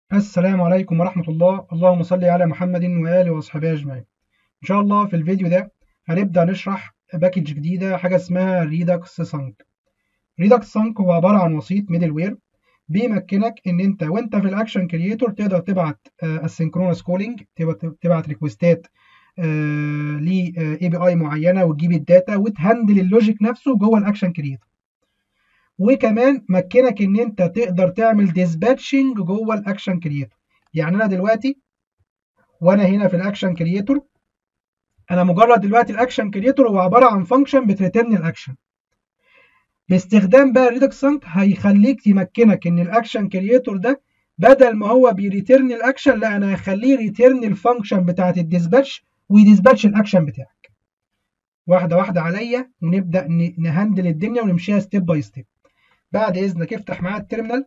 السلام عليكم ورحمة الله. اللهم صل على محمد وآله وصحبه أجمعين. إن شاء الله في الفيديو ده هنبدأ نشرح باكج جديدة، حاجة اسمها ريدكس سانك. ريدكس سانك هو عبارة عن وسيط ميدل وير بيمكنك إن أنت وأنت في الأكشن كرييتور تقدر تبعت اسynchronous كولينج، تبعت ريكوستات ل اي بي اي معينة وتجيب الداتا وتهندل اللوجيك نفسه جوه الأكشن كرييتور. وكمان مكنك ان انت تقدر تعمل ديسباتشنج جوه الاكشن كرييتور. يعني انا دلوقتي وانا هنا في الاكشن كرييتور، انا مجرد دلوقتي الاكشن كرييتور هو عباره عن فانكشن بتريتيرن الاكشن. باستخدام بقى الريدكس سانك هيخليك يمكنك ان الاكشن كرييتور ده بدل ما هو بيريتيرن الاكشن، لا انا هخليه ريتيرن الفانكشن بتاعت الديسباتش ويديسباتش الاكشن بتاعك. واحده واحده عليا ونبدا نهندل الدنيا ونمشيها ستيب باي ستيب. بعد اذنك افتح معايا التيرمينال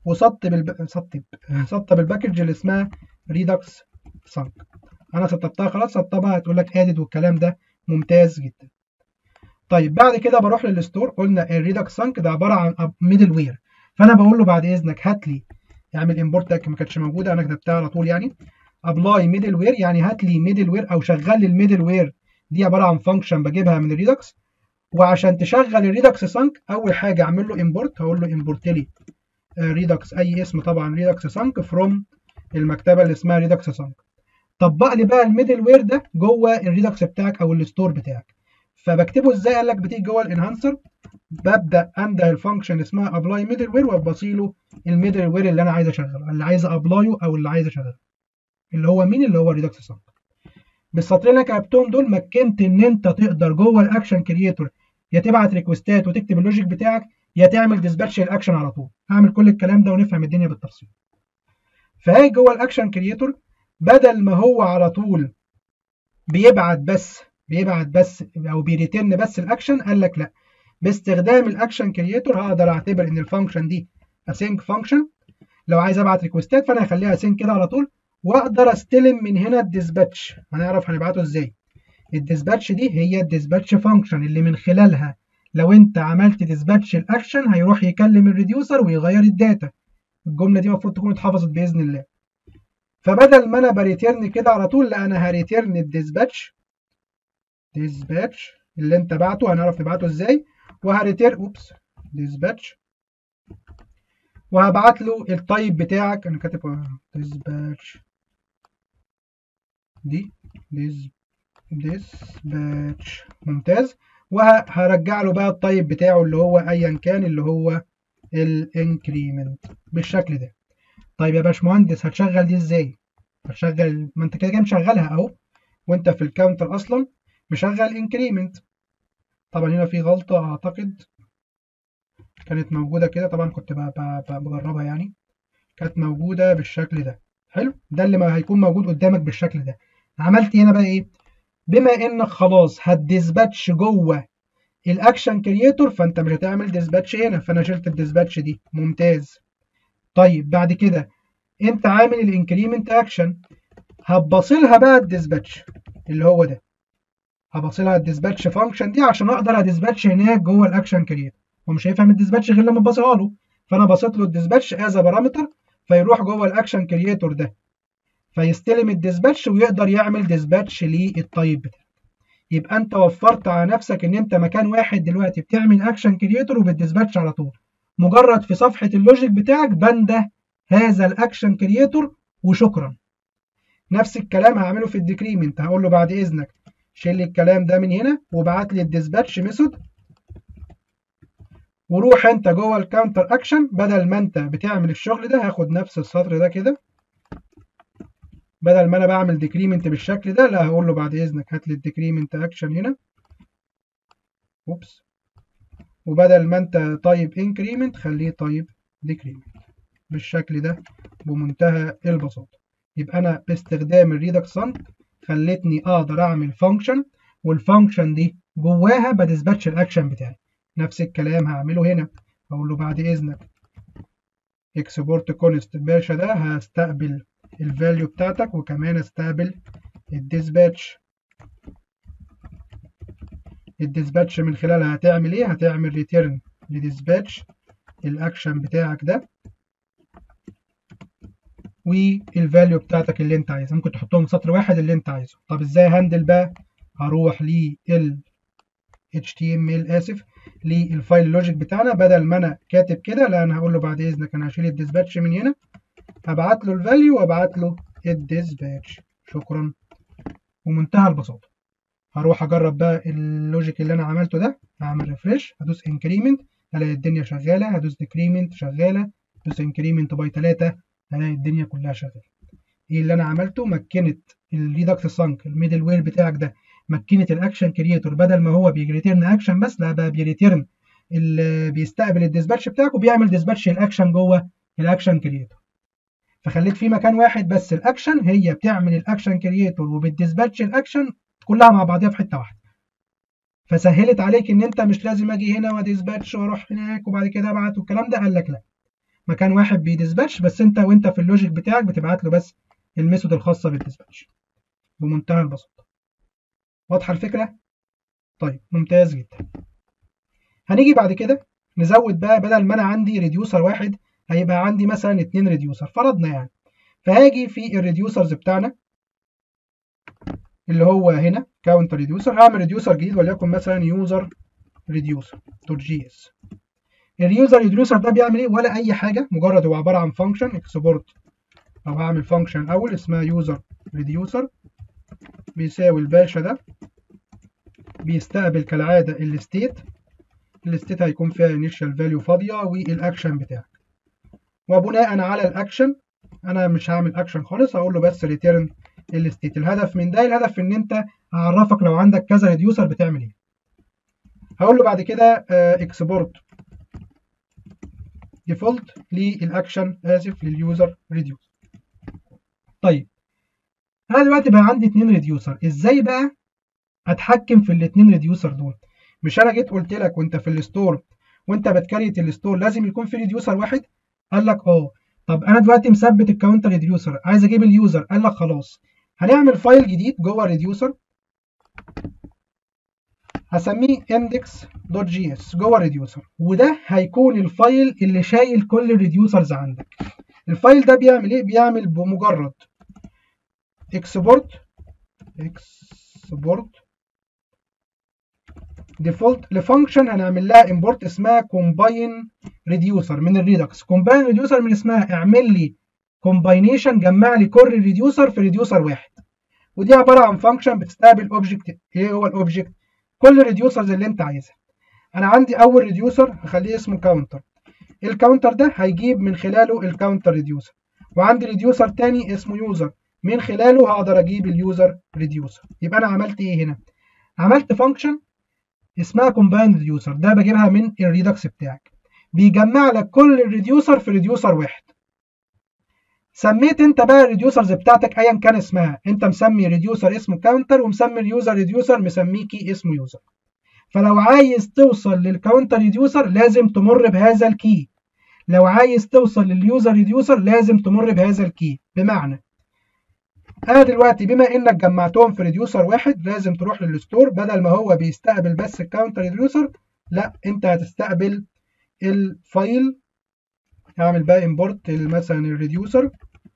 سطب الباكج اللي اسمها ريدكس سانك. انا سطبتها خلاص، سطبها هتقول لك ادد والكلام ده ممتاز جدا. طيب بعد كده بروح للستور. قلنا الريدكس سانك ده عباره عن ميدل وير، فانا بقول له بعد اذنك هات لي، اعمل امبورت. ما كانتش موجوده انا كتبتها على طول، يعني ابلاي ميدل وير، يعني هات لي ميدل وير او شغل لي الميدل وير. دي عباره عن فانكشن بجيبها من الريدكس. وعشان تشغل الريدكس سانك اول حاجه اعمل له امبورت، هقول له امبورت لي ريدكس اي اسم، طبعا ريدكس سانك فروم المكتبه اللي اسمها ريدكس سانك. طبق لي بقى الميدل وير ده جوه الريدكس بتاعك او الستور بتاعك. فبكتبه ازاي؟ قال لك بتيجي جوه الانهانسر، ببدا انده الفانكشن اسمها ابلاي ميدل وير وابصيله الميدل وير اللي انا عايز اشغله، اللي عايز ابلايه او اللي عايز اشغله، اللي هو مين؟ اللي هو الريدكس سانك. بالسطرين اللي كتبتهم دول مكنت ان انت تقدر جوه الاكشن كرييتور يا تبعت ريكوستات وتكتب اللوجيك بتاعك، يا تعمل ديسباتش الاكشن على طول. هعمل كل الكلام ده ونفهم الدنيا بالتفصيل. فهي جوه الاكشن كرييتور بدل ما هو على طول بيبعت بس او بيريترن بس الاكشن، قال لك لا، باستخدام الاكشن كرييتور هقدر اعتبر ان الفانكشن دي اسync فانكشن. لو عايز ابعت ريكوستات فانا هخليها اسync كده على طول، واقدر استلم من هنا الديسباتش. هنعرف هنبعته ازاي. الديسباتش دي هي الديسباتش فانكشن اللي من خلالها لو انت عملت ديسباتش الاكشن هيروح يكلم الريديوسر ويغير الداتا. الجمله دي المفروض تكون اتحفظت باذن الله. فبدل ما انا بريتيرن كده على طول، لا انا هريتيرن الديسباتش، اللي انت بعته هنعرف نبعته ازاي. وهريتيرن ديسباتش، وهبعت له التايب بتاعك. انا كاتب ديسباتش دي ديسباتش ممتاز. وهرجع له بقى التايب بتاعه اللي هو ايا كان، اللي هو الانكريمنت بالشكل ده. طيب يا باشمهندس هتشغل دي ازاي؟ هتشغل، ما انت كده كده مشغلها اهو، وانت في الكاونتر اصلا مشغل انكريمنت. طبعا هنا في غلطة اعتقد كانت موجودة كده، طبعا كنت بجربها يعني. كانت موجودة بالشكل ده. حلو، ده اللي ما هيكون موجود قدامك بالشكل ده. عملت هنا بقى ايه؟ بما انك خلاص هتديسباتش جوه الاكشن كرييتور فانت مش هتعمل ديسباتش هنا، فانا شلت الديسباتش دي. ممتاز. طيب بعد كده انت عامل الانكريمنت اكشن، هتبصلها بقى الديسباتش اللي هو ده. هبصلها الديسباتش فانكشن دي عشان اقدر اديسباتش هناك جوه الاكشن كرييتور. هو مش هيفهم الديسباتش غير لما تبصلها له، فانا بسيط له الديسباتش از بارامتر، فيروح جوه الاكشن كرييتور ده فيستلم الديسباتش ويقدر يعمل ديسباتش للتايب بتاعه. يبقى انت وفرت على نفسك ان انت مكان واحد دلوقتي بتعمل اكشن كرييتور وبالديسباتش على طول. مجرد في صفحه اللوجيك بتاعك بنده هذا الاكشن كرييتور وشكرا. نفس الكلام هعمله في الديكريمنت. هقول له بعد اذنك شيل لي الكلام ده من هنا وابعت لي الديسباتش ميثود، وروح انت جوه الكاونتر اكشن. بدل ما انت بتعمل الشغل ده هاخد نفس السطر ده كده، بدل ما انا بعمل ديكريمنت بالشكل ده، لا هقول له بعد اذنك هات لي الديكريمنت اكشن هنا. اوبس. وبدل ما انت طيب انكريمنت خليه طيب ديكريمنت بالشكل ده بمنتهى البساطه. يبقى انا باستخدام الريدكس سانك خلتني اقدر اعمل فانكشن، والفانكشن دي جواها بديسباتش الاكشن بتاعي. نفس الكلام هعمله هنا. اقول له بعد اذنك اكسبورت كونست باشا، ده هستقبل الفاليو بتاعتك وكمان استقبل الديسباتش. الديسباتش من خلالها هتعمل ايه؟ هتعمل ريتيرن لديسباتش الاكشن بتاعك ده. والفاليو بتاعتك اللي انت عايزها، ممكن تحطهم سطر واحد اللي انت عايزه. طب ازاي هاندل بقى؟ هروح لل HTML اسف للفايل لوجيك بتاعنا، بدل ما انا كاتب كده لا انا هقول له بعد اذنك انا هشيل الديسباتش من هنا، هبعت له الفاليو وابعت له الديسباتش. شكرا، ومنتهى البساطه. هروح اجرب بقى اللوجيك اللي انا عملته ده، هعمل ريفريش، هدوس انكريمنت هلاقي الدنيا شغاله، هدوس ديكريمنت شغاله، هدوس انكريمنت باي 3 هلاقي الدنيا كلها شغاله. ايه اللي انا عملته؟ مكنت الريدكت سانك الميدل وير بتاعك ده، مكنت الاكشن كرييتور، بدل ما هو بيريتيرن اكشن بس لا بقى بيريتيرن بيستقبل الديسباتش بتاعك وبيعمل ديسباتش الاكشن جوه الاكشن كرييتور. فخليت في مكان واحد بس الاكشن، هي بتعمل الاكشن كرييتور وبتديسباتش الاكشن كلها مع بعضيها في حته واحده. فسهلت عليك ان انت مش لازم اجي هنا وديسباتش واروح هناك وبعد كده ابعت والكلام ده. قال لك لا، مكان واحد بيديسباتش بس، وانت في اللوجيك بتاعك بتبعت له بس الميثود الخاصه بالديسباتش بمنتهى البساطه. واضحه الفكره؟ طيب ممتاز جدا. هنيجي بعد كده نزود بقى، بدل ما انا عندي ريديوسر واحد هيبقى عندي مثلا 2 ريديوسر فرضنا يعني. فهاجي في الريديوسرز بتاعنا اللي هو هنا كاونتر ريديوسر، هعمل ريديوسر جديد وليكن مثلا يوزر ريديوسر دوت جي اس. اليوزر ريديوسر ده بيعمل ايه؟ ولا اي حاجه، مجرد هو عباره عن فانكشن اكسبورت، او هعمل فانكشن الاول اسمها يوزر ريديوسر بيساوي الباشا ده، بيستقبل كالعاده الستيت هيكون فيها initial value فاضيه والاكشن بتاعك. وبناء على الاكشن انا مش هعمل اكشن خالص، هقول له بس ريتيرن الستيت. الهدف من ده، الهدف ان انت اعرفك لو عندك كذا ريديوسر بتعمل ايه. هقول له بعد كده اكسبورت ديفولت للاكشن اسف لليوزر ريديوسر. طيب انا دلوقتي بقى عندي 2 ريديوسر، ازاي بقى اتحكم في الاثنين ريديوسر دول؟ مش انا جيت قلت لك وانت في الستور وانت بتكريت الستور لازم يكون في ريديوسر واحد؟ قال لك اه. طب انا دلوقتي مثبت الكاونتر ريديوسر، عايز اجيب اليوزر، قال لك خلاص هنعمل فايل جديد جوه الريديوسر هسميه index.js جوه الريديوسر، وده هيكون الفايل اللي شايل كل الريديوسرز عندك. الفايل ده بيعمل ايه؟ بيعمل بمجرد export ديفولت لفانكشن هنعمل لها امبورت اسمها كومباين ريديوسر من الريدكس. كومباين ريديوسر من اسمها اعمل لي كومباينيشن، جمع لي كل الريديوسر في ريديوسر واحد. ودي عباره عن فانكشن بتستقبل اوبجكت. ايه هو الاوبجكت؟ كل الريديوسرز اللي انت عايزها. انا عندي اول ريديوسر هخليه اسمه كاونتر، الكاونتر ده هيجيب من خلاله الكاونتر ريديوسر. وعندي ريديوسر تاني اسمه يوزر، من خلاله هقدر اجيب اليوزر ريديوسر. يبقى انا عملت ايه هنا؟ عملت فانكشن اسمها كومباين ريديوسر، ده بجيبها من الريدكس بتاعك، بيجمع لك كل الريديوسر في ريديوسر واحد. سميت انت بقى الريديوسرز بتاعتك ايا كان اسمها، انت مسمي ريديوسر اسمه كاونتر ومسمي اليوزر ريديوسر مسميه كي اسمه يوزر. فلو عايز توصل للكاونتر ريديوسر لازم تمر بهذا الكي، لو عايز توصل لليوزر ريديوسر لازم تمر بهذا الكي. بمعنى انا دلوقتي بما انك جمعتهم في ريديوسر واحد لازم تروح للستور، بدل ما هو بيستقبل بس الكاونتر ريديوسر لا انت هتستقبل الفايل. هعمل بقى امبورت مثلا الريديوسر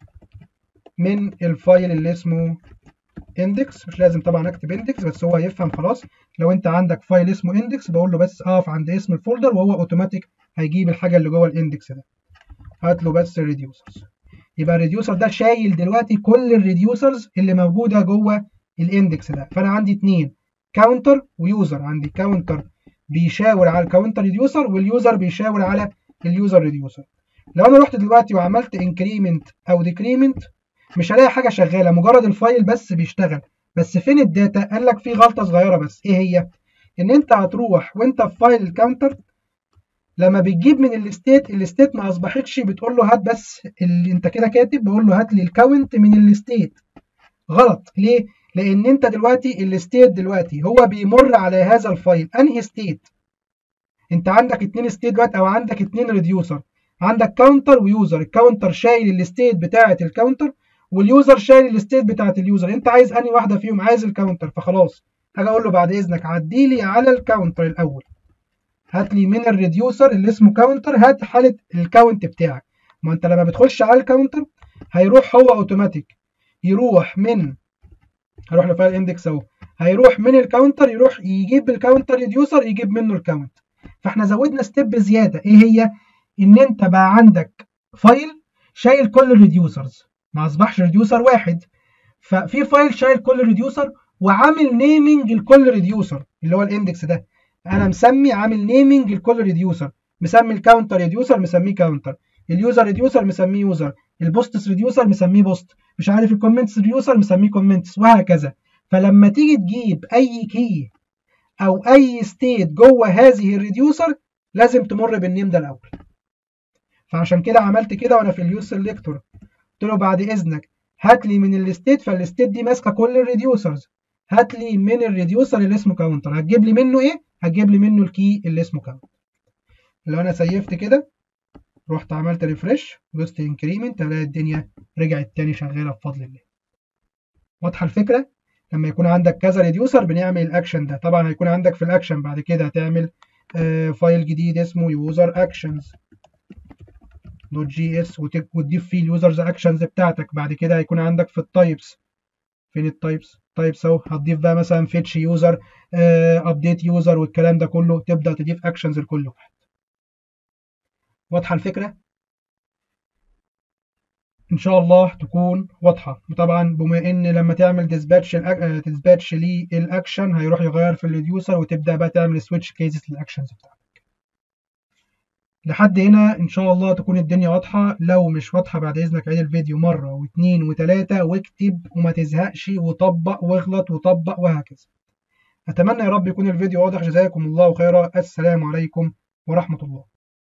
من الفايل اللي اسمه اندكس. مش لازم طبعا اكتب اندكس بس هو هيفهم خلاص. لو انت عندك فايل اسمه اندكس بقول له بس اقف عند اسم الفولدر وهو اوتوماتيك هيجيب الحاجه اللي جوه الاندكس ده. هات له بس الريديوسرز. يبقى الريديوسر ده شايل دلوقتي كل الريديوسرز اللي موجوده جوه الاندكس ده. فانا عندي 2 كاونتر ويوزر، عندي كاونتر بيشاور على الكاونتر ريديوسر واليوزر بيشاور على اليوزر ريديوسر. لو انا رحت دلوقتي وعملت انكريمنت او ديكريمنت مش هلاقي حاجه شغاله، مجرد الفايل بس بيشتغل. بس فين الداتا؟ قال لك في غلطه صغيره بس. ايه هي؟ ان انت هتروح وانت في فايل الكاونتر لما بتجيب من الستيت ما اصبحتش بتقول له هات بس اللي انت كده كاتب، بقول له هات لي الكاونت من الستيت. غلط. ليه؟ لان انت دلوقتي الستيت دلوقتي هو بيمر على هذا الفايل انهي ستيت. انت عندك 2 ستيت دلوقتي او عندك 2 ريديوسر، عندك كاونتر ويوزر. الكاونتر شايل الستيت بتاعه الكاونتر واليوزر شايل الستيت بتاعه اليوزر. انت عايز انهي واحده فيهم؟ عايز الكاونتر. فخلاص هاجي اقول له بعد اذنك عدي لي على الكاونتر الاول، هات لي من الريديوسر اللي اسمه كاونتر هات حاله الكاونت بتاعك. ما انت لما بتخش على الكاونتر هيروح هو اوتوماتيك يروح من، هروح لفايل اندكس اهو، هيروح من الكاونتر يروح يجيب الكاونتر ريديوسر يجيب منه الكاونت. فاحنا زودنا ستيب زياده، ايه هي؟ ان انت بقى عندك فايل شايل كل الريديوسرز، ما اصبحش ريديوسر واحد، ففي فايل شايل كل ريديوسر وعامل نيمنج لكل ريديوسر اللي هو الاندكس ده. انا مسمي عامل نيمنج لكل ريديوسر، مسمي الكاونتر ريديوسر مسميه كاونتر، اليوزر ريديوسر مسميه يوزر، البوستس ريديوسر مسميه بوست، مش عارف الكومنتس ريديوسر مسميه كومنتس، وهكذا. فلما تيجي تجيب اي كي او اي ستيت جوه هذه الريديوسر لازم تمر بالنيم ده الاول. فعشان كده عملت كده وانا في اليوز سيلكتور، قلت له بعد اذنك هات لي من الستيت، فالستيت دي ماسكه كل الريديوسرز، هات لي من الريديوسر اللي اسمه كاونتر، هتجيب لي منه ايه؟ هتجيب لي منه الكي اللي اسمه كاونتر. لو انا سيفت كده رحت عملت ريفرش دوست انكريمنت، الاقي الدنيا رجعت تاني شغاله بفضل الله. واضحه الفكره؟ لما يكون عندك كذا ريديوسر بنعمل الاكشن ده. طبعا هيكون عندك في الاكشن بعد كده هتعمل فايل جديد اسمه يوزر اكشنز دوت جي اس وتضيف فيه اليوزرز اكشنز بتاعتك. بعد كده هيكون عندك في التايبس، فين التايبس؟ تايبس اهو، هتضيف بقى مثلا فيتش يوزر، ابديت يوزر والكلام ده كله، تبدا تضيف اكشنز لكل واحد. واضحه الفكره؟ ان شاء الله تكون واضحه. وطبعا بما ان لما تعمل ديسباتش للاكشن هيروح يغير في الريديوسر وتبدا بقى تعمل سويتش كيسز للاكشنز بتاعتك. لحد هنا ان شاء الله تكون الدنيا واضحه. لو مش واضحه بعد اذنك عيد الفيديو مره واثنين وثلاثه واكتب وما تزهقش وطبق واغلط وطبق وهكذا. اتمنى يا رب يكون الفيديو واضح. جزاكم الله خيرا. السلام عليكم ورحمه الله.